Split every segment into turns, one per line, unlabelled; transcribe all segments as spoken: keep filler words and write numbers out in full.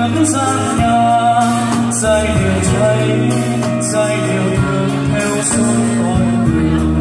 nước gian nhà, giai điệu cháy giai điệu thương theo suốt con đường.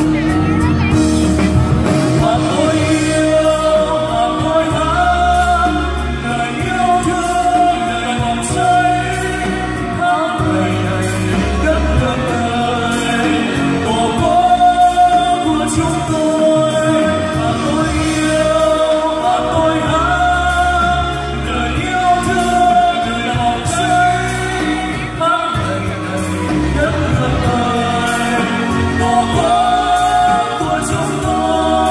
Và tôi yêu và tôi hát lời yêu thương, lời bỏng cháy tháng ngày này đất nước ơi, tổ quốc của chúng tôi. Và tôi yêu và tôi hát lời yêu thương, lời bỏng cháy tháng ngày này đất nước ơi, tổ quốc của chúng tôi.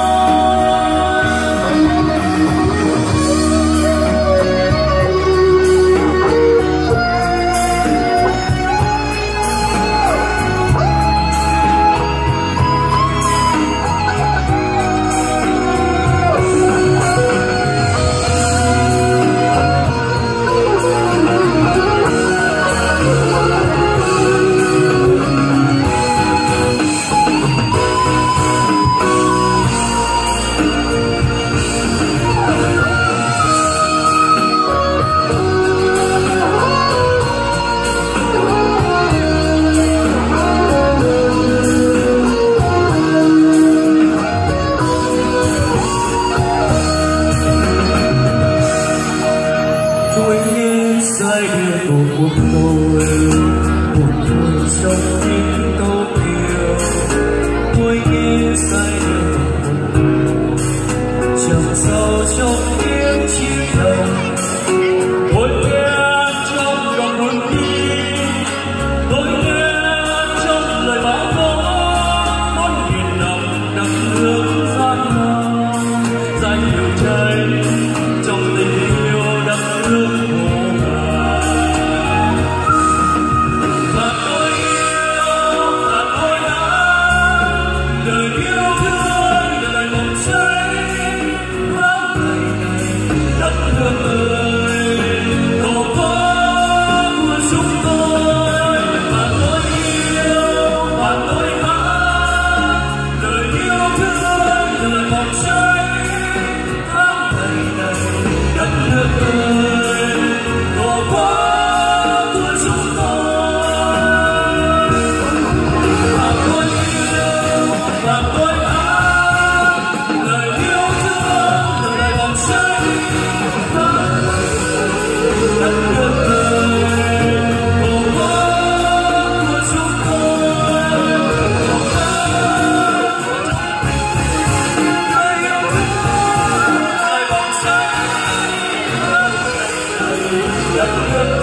Tôi nghe giai điệu của cuộc tôi, cuộc tôi trong những câu yêu. Tôi nghe giai điệu của cuộc tôi, chẳng sâu trong tiếng chim đồng. Tôi nghe trong dòng buồn đi, tôi nghe trong lời báo tố, muôn nghìn năm đất nước gian nan, giai điệu cháy trong tình yêu đất nước.
Đất nước